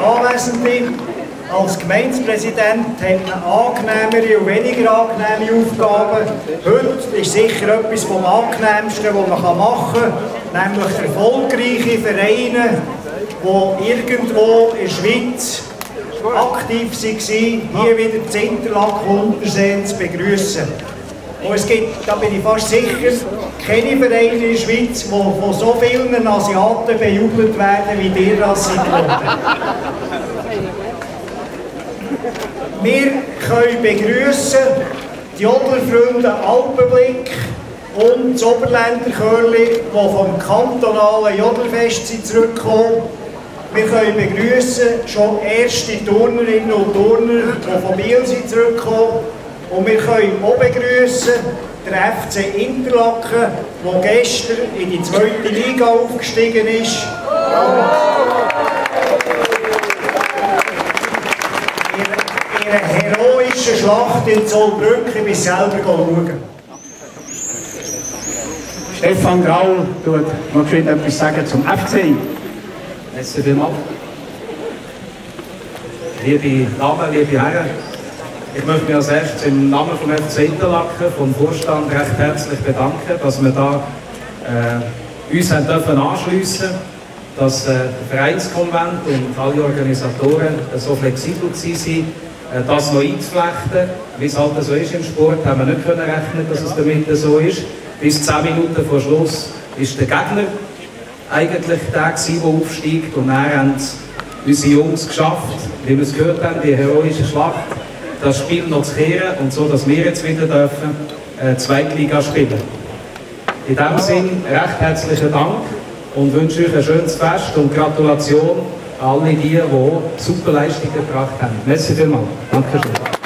Anwesende, als Gemeindepräsident hat man angenehmere und weniger angenehme Aufgaben. Heute ist sicher etwas vom Angenehmsten, was man machen kann, nämlich erfolgreiche Vereine, die irgendwo in der Schweiz aktiv waren, hier wieder das Interlaken-Unterseen zu begrüßen. Und es gibt, da bin ich fast sicher, keine Vereine in der Schweiz, die von so vielen Asiaten bejubelt werden, wie ihr das seid. Wir können begrüßen die Jodlerfreunde Alpenblick und das Oberländer Chörli, die vom kantonalen Jodlerfest zurückkommen. Wir können begrüßen schon erste Turnerinnen und Turner, die von Biel zurückkommen. Und wir können auch begrüßen den FC Interlaken, der gestern in die 2. Liga aufgestiegen ist. Ihre heroische Schlacht in Zollbrück bis selber schauen. Stefan Grau tut noch etwas sagen zum FC. Merci vielmals. Liebe Damen, liebe Herren, ich möchte mich als erstes im Namen vom FC Interlaken, vom Vorstand, recht herzlich bedanken, dass wir da uns anschliessen dürfen, dass der Vereinskonvent und alle Organisatoren so flexibel waren, das noch einzuflechten. Wie es halt so ist im Sport, haben wir nicht rechnen, dass es damit so ist. Bis 10 Minuten vor Schluss ist der Gegner eigentlich der, der aufsteigt, und dann haben unsere Jungs geschafft, wie wir es gehört haben, die heroische Schlacht, das Spiel noch zu kehren, und so, dass wir jetzt wieder dürfen, Zweitliga spielen. In diesem Sinne recht herzlichen Dank und wünsche euch ein schönes Fest und Gratulation an alle die auch super Leistungen gebracht haben. Merci vielmals. Dankeschön.